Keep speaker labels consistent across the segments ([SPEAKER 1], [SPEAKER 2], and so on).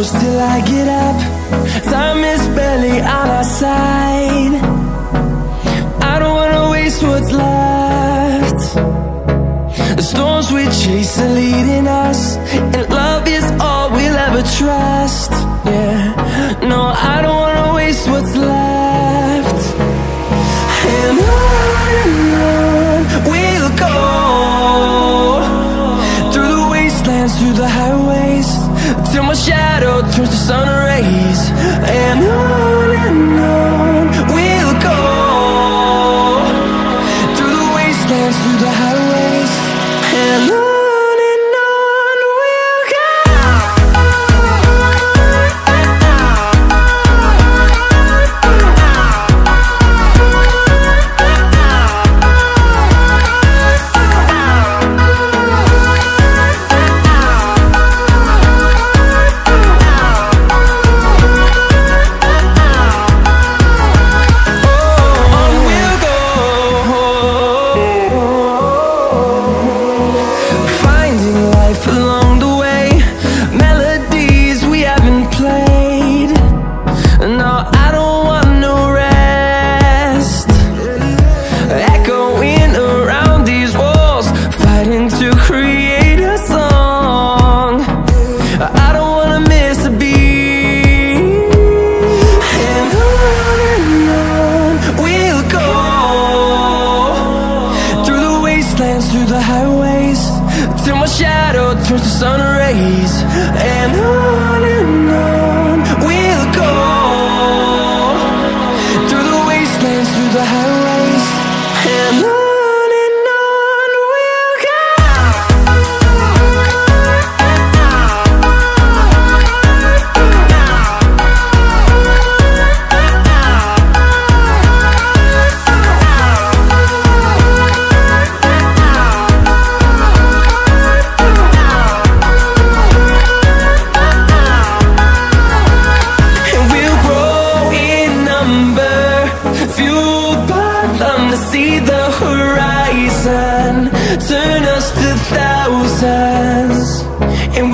[SPEAKER 1] close till I get up. Time is barely on our side. I don't wanna waste what's left. The storms we chase are leading us, and love is all we'll ever trust. Yeah, no, I don't wanna waste what's left. And on we'll go, through the wastelands, through the highways, till my shadow turns to sun rays. And on we'll go, through the wastelands, through the highways, and on we'll go.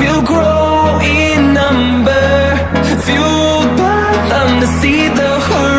[SPEAKER 1] See the horizon.